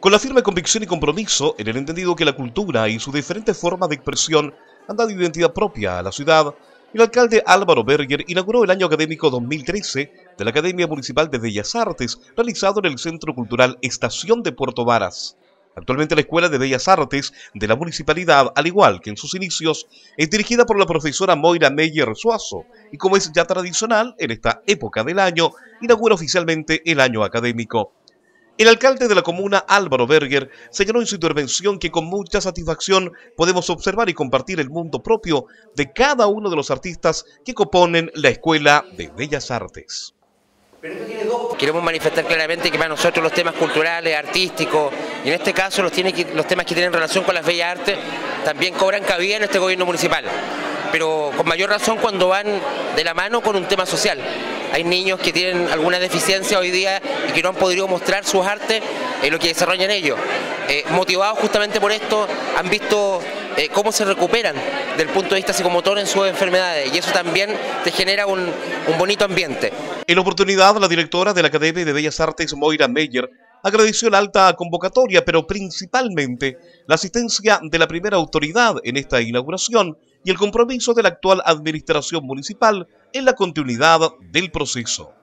Con la firme convicción y compromiso en el entendido que la cultura y sus diferentes formas de expresión han dado identidad propia a la ciudad, el alcalde Álvaro Berger inauguró el año académico 2013 de la Academia Municipal de Bellas Artes, realizado en el Centro Cultural Estación de Puerto Varas. Actualmente la Escuela de Bellas Artes de la Municipalidad, al igual que en sus inicios, es dirigida por la profesora Moira Meyer Suazo y, como es ya tradicional en esta época del año, inaugura oficialmente el año académico. El alcalde de la comuna, Álvaro Berger, señaló en su intervención que con mucha satisfacción podemos observar y compartir el mundo propio de cada uno de los artistas que componen la Escuela de Bellas Artes. Queremos manifestar claramente que para nosotros los temas culturales, artísticos, y en este caso los temas que tienen relación con las bellas artes, también cobran cabida en este gobierno municipal, pero con mayor razón cuando van de la mano con un tema social. Hay niños que tienen alguna deficiencia hoy día y que no han podido mostrar sus artes en lo que desarrollan ellos. Motivados justamente por esto, han visto cómo se recuperan del punto de vista psicomotor en sus enfermedades, y eso también te genera un bonito ambiente. En la oportunidad, la directora de la Academia de Bellas Artes, Moira Meyer, agradeció la alta convocatoria, pero principalmente la asistencia de la primera autoridad en esta inauguración y el compromiso de la actual administración municipal en la continuidad del proceso.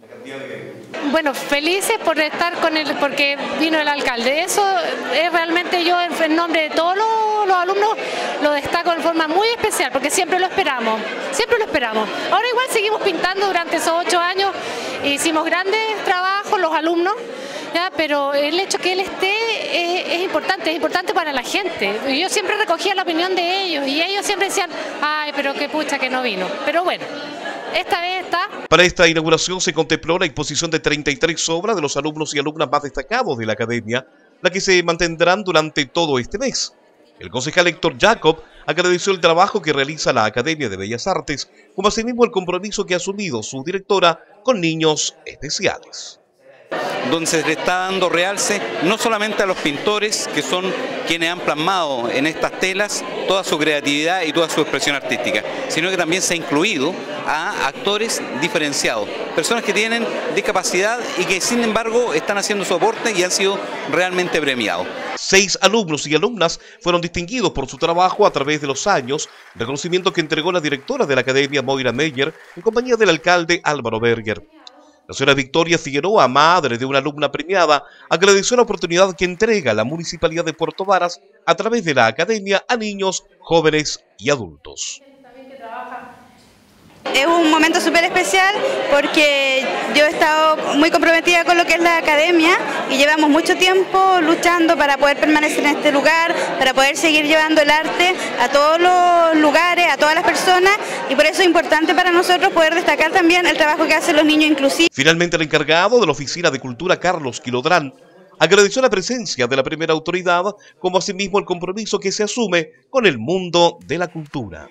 Bueno, felices por estar con él, porque vino el alcalde. Eso es realmente, yo en nombre de todos los alumnos lo destaco de forma muy especial, porque siempre lo esperamos, siempre lo esperamos. Ahora igual seguimos pintando durante esos 8 años, hicimos grandes trabajos los alumnos, ¿ya? Pero el hecho que él esté es importante para la gente. Yo siempre recogía la opinión de ellos y ellos siempre decían, ay, pero qué pucha que no vino. Pero bueno, esta vez está. Para esta inauguración se contempló la exposición de 33 obras de los alumnos y alumnas más destacados de la academia, la que se mantendrán durante todo este mes. El concejal Héctor Jacob agradeció el trabajo que realiza la Academia de Bellas Artes, como asimismo el compromiso que ha asumido su directora con niños especiales, donde se le está dando realce no solamente a los pintores, que son quienes han plasmado en estas telas toda su creatividad y toda su expresión artística, sino que también se ha incluido a actores diferenciados, personas que tienen discapacidad y que sin embargo están haciendo su aporte y han sido realmente premiados. 6 alumnos y alumnas fueron distinguidos por su trabajo a través de los años, reconocimiento que entregó la directora de la Academia, Moira Meyer, en compañía del alcalde Álvaro Berger. La señora Victoria Figueroa, madre de una alumna premiada, agradeció la oportunidad que entrega la Municipalidad de Puerto Varas a través de la Academia a niños, jóvenes y adultos. Es un momento súper especial porque yo he estado muy comprometida con lo que es la academia y llevamos mucho tiempo luchando para poder permanecer en este lugar, para poder seguir llevando el arte a todos los lugares, a todas las personas, y por eso es importante para nosotros poder destacar también el trabajo que hacen los niños inclusivos. Finalmente, el encargado de la Oficina de Cultura, Carlos Quilodrán, agradeció la presencia de la primera autoridad, como asimismo el compromiso que se asume con el mundo de la cultura.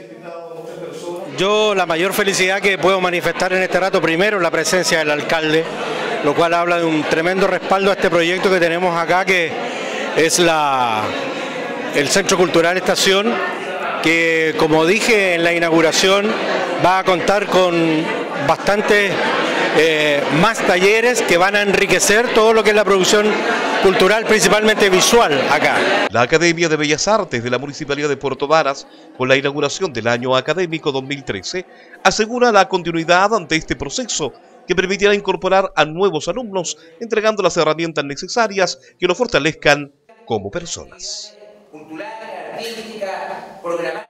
Yo la mayor felicidad que puedo manifestar en este rato, primero la presencia del alcalde, lo cual habla de un tremendo respaldo a este proyecto que tenemos acá, que es el Centro Cultural Estación, que como dije en la inauguración va a contar con bastantes más talleres que van a enriquecer todo lo que es la producción cultural, principalmente visual acá. La Academia de Bellas Artes de la Municipalidad de Puerto Varas, con la inauguración del año académico 2013, asegura la continuidad ante este proceso que permitirá incorporar a nuevos alumnos, entregando las herramientas necesarias que los fortalezcan como personas. Cultural, artística, programática.